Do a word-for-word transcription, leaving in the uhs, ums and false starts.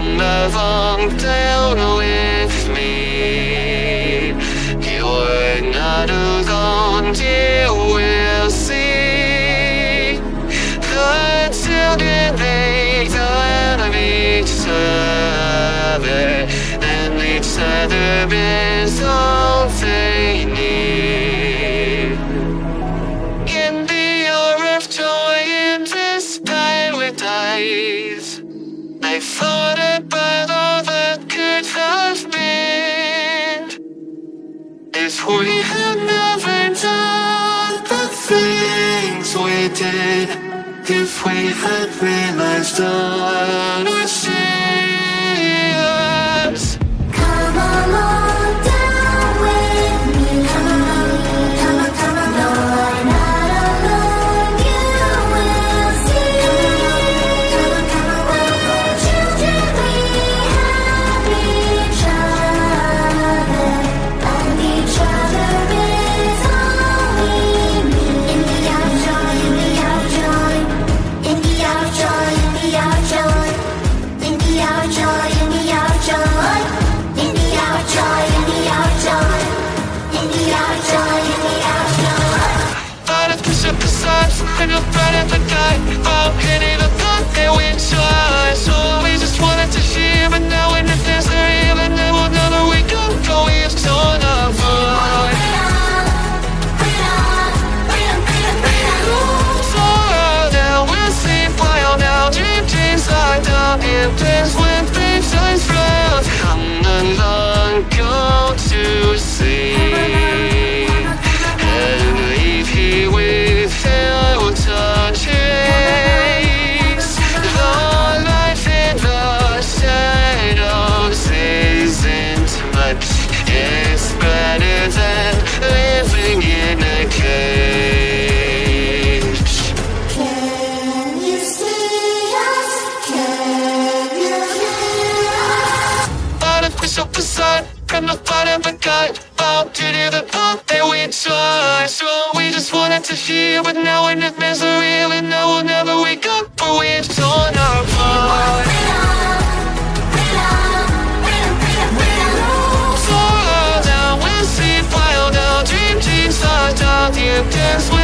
come along down with me. You're not alone, you will see. The children, they learn of each other, and each other is all they need. In the hour of joy, in this paradise, I thought about all that could have been if we had never done the things we did, if we had realized all our sins. Come along down with me. Come along, come on, come on. No, I'm not alone, you will see. Come on, come on, we're children, we have each other, and each other is all we need. In the hour of joy, in the hour of joy, in the hour of joy, in the hour of joy, in the hour of joy, in the hour of joy, in the hour of joy, in the hour of joy, in the hour of joy, in the hour of joy. But if we set aside something up right at the guy, oh, can't even thought that we tried. So we just wanted to share, but now when it's necessary, and then we'll never wake up, go it's torn apart. So now we'll sleep while now dream dreams like down in place when things eyes frown. Come along, go to sleep, and leave here without a trace. The life in the shadows isn't much, it's better than living in a cage. Can you see us? Can you hear us? But if we step aside from the bottom of God, bound to do the path that we try. So we just wanted to share, but now we're in misery, and now we'll never wake up, but we've torn apart. So now we'll sleep while now dream dreams are down, you dance with